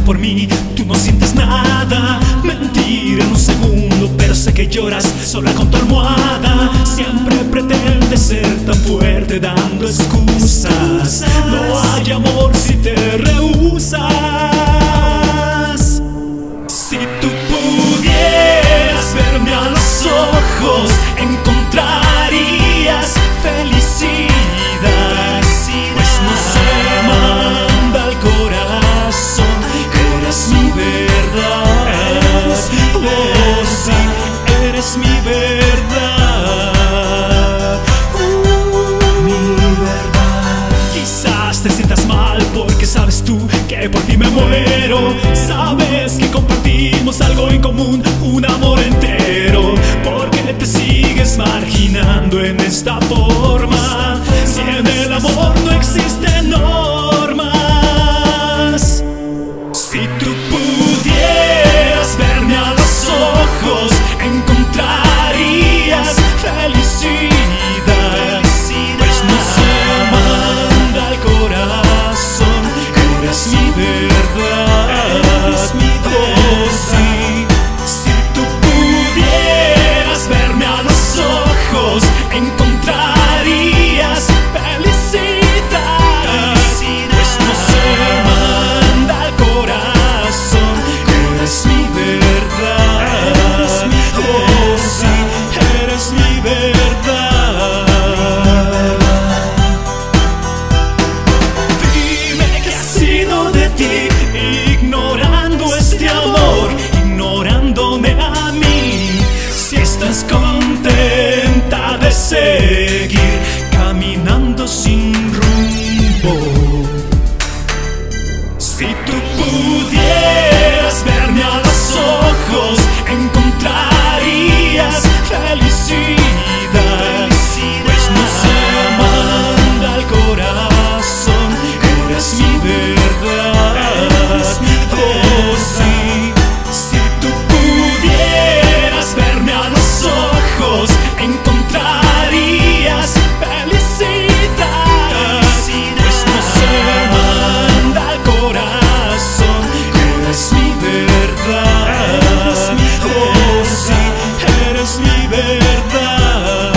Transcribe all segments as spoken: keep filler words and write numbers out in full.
por mí, tú no sientes nada. Mentir en un segundo, pero sé que lloras sola con tu almohada. Siempre pretendes ser tan fuerte dando excusas. No hay amor si te rehusas. Si tú pudieras verme a los ojos, encontrarías felicidad, pues no se manda el corazón. Eres mi verdad, oh sí, eres mi verdad, uh, mi verdad. Quizás te sientas mal porque sabes tú que por ti me muero. Sabes que compartimos algo en común, un amor entero. Porque te sigues marginando en esta forma, si en el amor no existen normas. Si tú pudieras verme a los ojos, encontrarías felicidad, pues no se manda el corazón. Eres mi verdad, oh sí. Si tú pudieras verme a los ojos, encontrarías felicidad, pues no se manda el corazón. Eres mi verdad, oh sí, eres mi verdad. Dime qué ha sido de ti, ignorando este amor, ignorándome a mí. Si estás contenta de seguir caminando sin rumbo. Si tú pudieras verme a los ojos, encontrarías felicidad, pues no se manda el corazón. Eres mi verdad, oh sí. Si tú pudieras verme a los ojos, encontrarías felicidad, pues no se manda el corazón. Eres mi verdad, oh sí, eres mi verdad.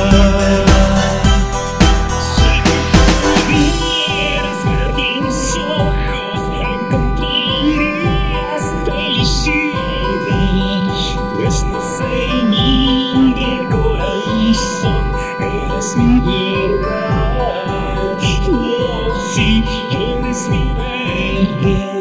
Si tú pudieras verme a los ojos, encontrarías felicidad, pues no se manda el corazón. Eres mi verdad, oh sí, eres mi verdad.